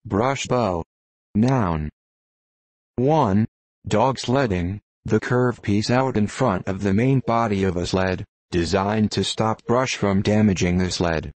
Brush bow. Noun. 1. Dog sledding, the curved piece out in front of the main body of a sled, designed to stop brush from damaging the sled.